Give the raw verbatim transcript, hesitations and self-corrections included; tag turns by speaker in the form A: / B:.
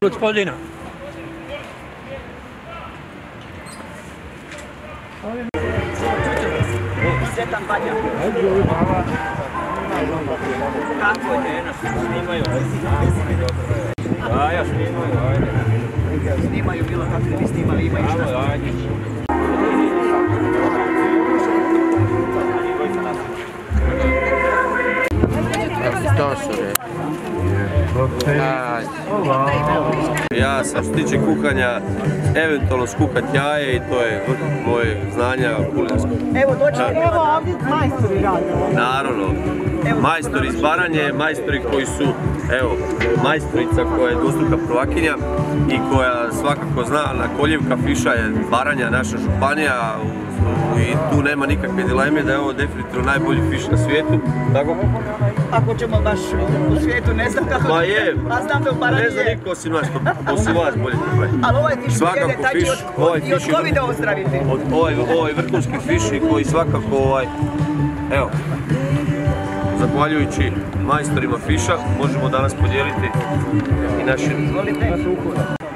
A: gospodina.
B: Sretan Badnjak. Kako je? Snimaju.
C: A ja snimaju, ajde.
B: Snimaju bilo kako ne bi snimali, imaju šta.
C: Ajde. Ja sam što se tiče kuhanja, eventualno skuhat jaje i to je vrh moje znanja kulinarskog.
B: Evo doći, evo ovdje majstori rade.
C: Naravno, majstori iz Baranje, majstori koji su, evo, majstorica koja je dvostruka prvakinja i koja svakako zna, na koljevka fiša je Baranja, naša županija, i tu nema nikakve dileme da je ovo definitivno najbolji fiš na svijetu, tako?
B: Ako ćemo baš u svijetu, ne znam kako...
C: Ma je,
B: a znam da u Baranji je...
C: ne znam niko osim nas, osim vas bolje trpe.
B: Ali ovaj fiš jede, taj će i od covida ozdraviti.
C: Ovaj vrhunski fiš koji svakako, ovaj, evo, zahvaljujući majstorima fiša, možemo danas podijeliti i naše...